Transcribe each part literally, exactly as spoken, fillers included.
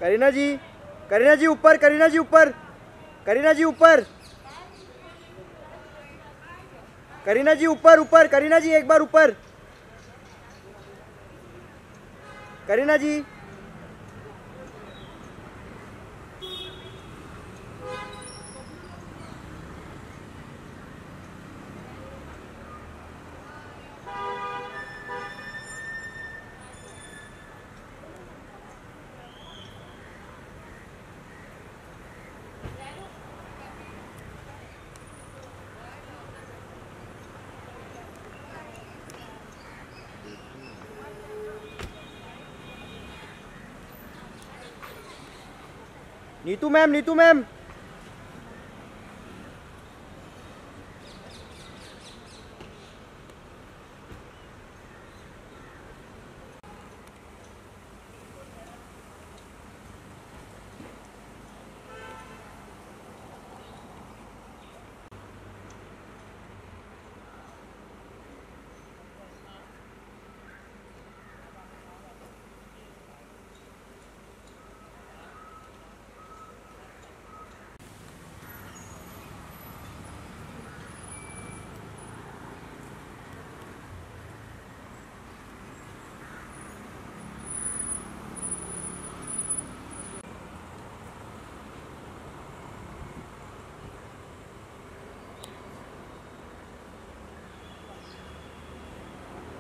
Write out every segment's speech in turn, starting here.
करीना जी, करीना जी ऊपर, करीना जी ऊपर, करीना जी ऊपर, करीना जी ऊपर ऊपर, करीना जी एक बार ऊपर, करीना जी। नीतू मैम, नीतू मैम,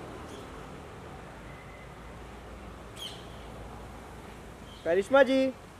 करिश्मा जी।